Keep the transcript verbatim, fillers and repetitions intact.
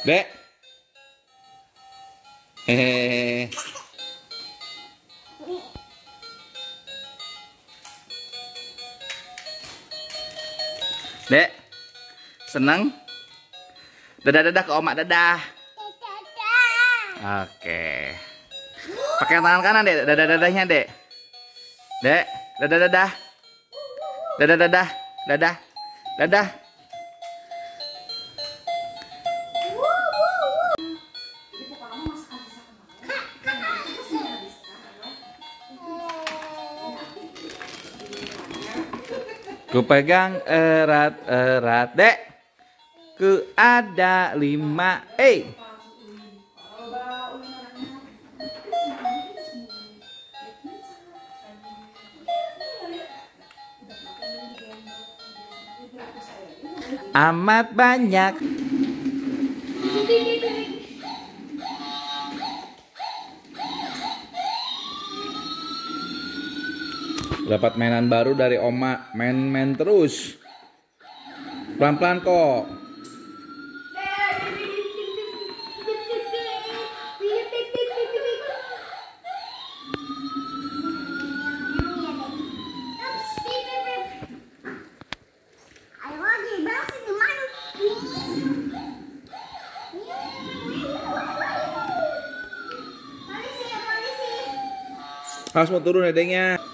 Dek. Hehehe. Dek. Senang? Dadah-dadah ke omak, dadah. Oke. Pakai tangan kanan, Dek. Dadah-dadahnya, Dek. Dek, dadah-dadah. Dadah-dadah. Dadah. Dadah. Ku pegang erat-erat, Dek. Ku ada lima, eh. Amat banyak. Dapat mainan baru dari Oma, main-main terus. Pelan-pelan kok. Harus mau turun adanya.